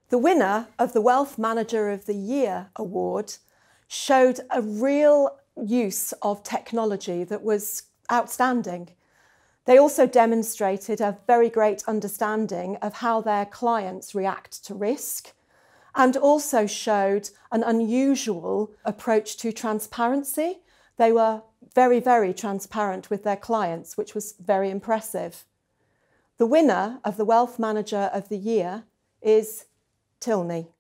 The winner of the Wealth Manager of the Year award showed a real use of technology that was outstanding. They also demonstrated a very great understanding of how their clients react to risk, and also showed an unusual approach to transparency. They were very, very transparent with their clients, which was very impressive. The winner of the Wealth Manager of the Year is Trainee.